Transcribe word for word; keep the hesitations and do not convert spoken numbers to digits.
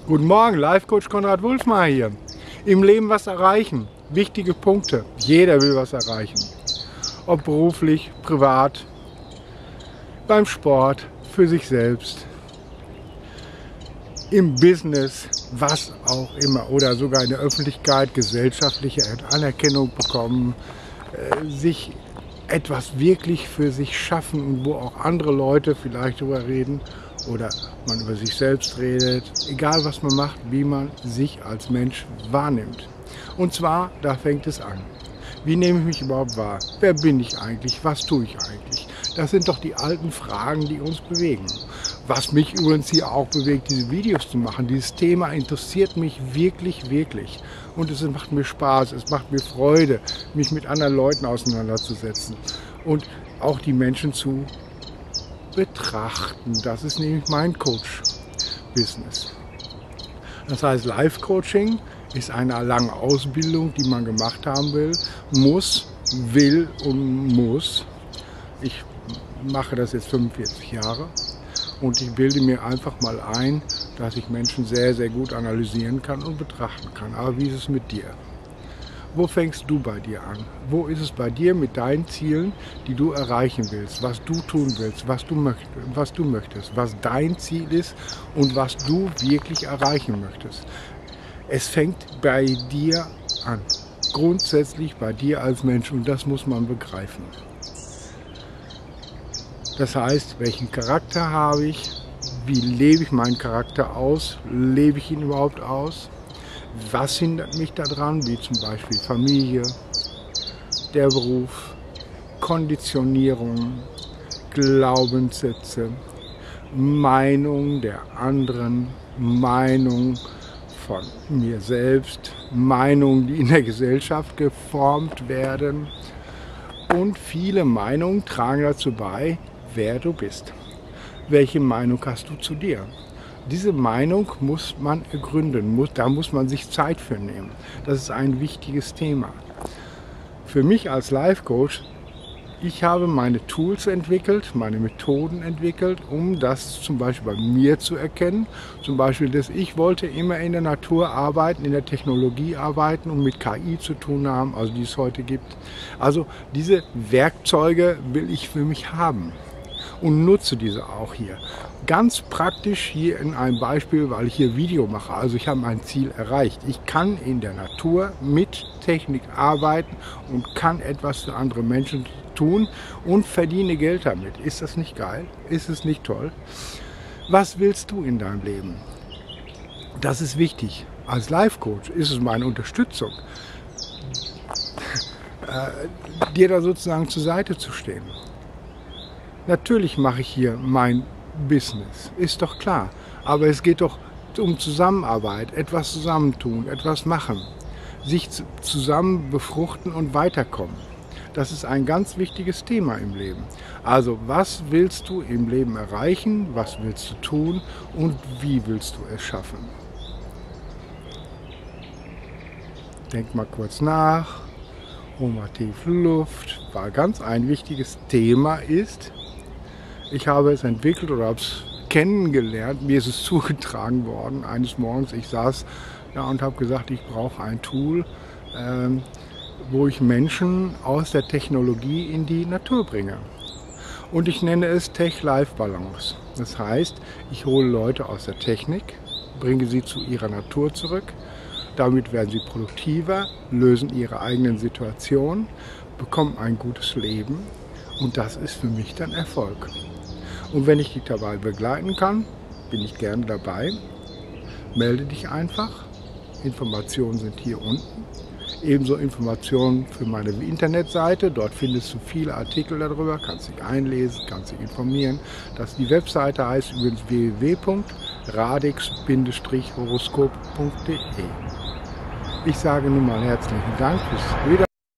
Guten Morgen, Life Coach Konrad Wulfmayer hier. Im Leben was erreichen. Wichtige Punkte. Jeder will was erreichen. Ob beruflich, privat, beim Sport, für sich selbst, im Business, was auch immer. Oder sogar in der Öffentlichkeit gesellschaftliche Anerkennung bekommen, äh, sich etwas wirklich für sich schaffen und wo auch andere Leute vielleicht darüber reden oder man über sich selbst redet, egal was man macht, wie man sich als Mensch wahrnimmt. Und zwar, da fängt es an. Wie nehme ich mich überhaupt wahr? Wer bin ich eigentlich? Was tue ich eigentlich? Das sind doch die alten Fragen, die uns bewegen. Was mich übrigens hier auch bewegt, diese Videos zu machen. Dieses Thema interessiert mich wirklich, wirklich. Und es macht mir Spaß, es macht mir Freude, mich mit anderen Leuten auseinanderzusetzen. Und auch die Menschen zu betrachten. Das ist nämlich mein Coach-Business. Das heißt, Life-Coaching ist eine lange Ausbildung, die man gemacht haben will, muss, will und muss. Ich mache das jetzt fünfundvierzig Jahre und ich bilde mir einfach mal ein, dass ich Menschen sehr, sehr gut analysieren kann und betrachten kann. Aber wie ist es mit dir? Wo fängst du bei dir an? Wo ist es bei dir mit deinen Zielen, die du erreichen willst, was du tun willst, was du möchtest, was du möchtest, was dein Ziel ist und was du wirklich erreichen möchtest? Es fängt bei dir an, grundsätzlich bei dir als Mensch, und das muss man begreifen. Das heißt, welchen Charakter habe ich? Wie lebe ich meinen Charakter aus? Lebe ich ihn überhaupt aus? Was hindert mich daran, wie zum Beispiel Familie, der Beruf, Konditionierung, Glaubenssätze, Meinung der anderen, Meinung von mir selbst, Meinungen, die in der Gesellschaft geformt werden. Und viele Meinungen tragen dazu bei, wer du bist. Welche Meinung hast du zu dir? Diese Meinung muss man ergründen, muss, da muss man sich Zeit für nehmen. Das ist ein wichtiges Thema. Für mich als Life Coach, ich habe meine Tools entwickelt, meine Methoden entwickelt, um das zum Beispiel bei mir zu erkennen. Zum Beispiel, dass ich wollte immer in der Natur arbeiten, in der Technologie arbeiten und mit K I zu tun haben, also die es heute gibt. Also diese Werkzeuge will ich für mich haben und nutze diese auch hier. Ganz praktisch hier in einem Beispiel, weil ich hier Video mache. Also ich habe mein Ziel erreicht. Ich kann in der Natur mit Technik arbeiten und kann etwas für andere Menschen tun und verdiene Geld damit. Ist das nicht geil? Ist es nicht toll? Was willst du in deinem Leben? Das ist wichtig. Als Life Coach ist es meine Unterstützung, äh, dir da sozusagen zur Seite zu stehen. Natürlich mache ich hier mein Business, ist doch klar. Aber es geht doch um Zusammenarbeit, etwas zusammentun, etwas machen, sich zusammen befruchten und weiterkommen. Das ist ein ganz wichtiges Thema im Leben. Also was willst du im Leben erreichen, was willst du tun und wie willst du es schaffen? Denk mal kurz nach, hol mal tief Luft, weil ganz ein wichtiges Thema ist, ich habe es entwickelt oder habe es kennengelernt, mir ist es zugetragen worden eines Morgens. Ich saß da und habe gesagt, ich brauche ein Tool, ähm, wo ich Menschen aus der Technologie in die Natur bringe. Und ich nenne es Tech-Life-Balance. Das heißt, ich hole Leute aus der Technik, bringe sie zu ihrer Natur zurück. Damit werden sie produktiver, lösen ihre eigenen Situationen, bekommen ein gutes Leben und das ist für mich dann Erfolg. Und wenn ich dich dabei begleiten kann, bin ich gerne dabei. Melde dich einfach. Informationen sind hier unten. Ebenso Informationen für meine Internetseite. Dort findest du viele Artikel darüber, kannst dich einlesen, kannst dich informieren. Das, die Webseite heißt übrigens w w w punkt radix Bindestrich horoskop punkt de. Ich sage nun mal herzlichen Dank fürs Wieder.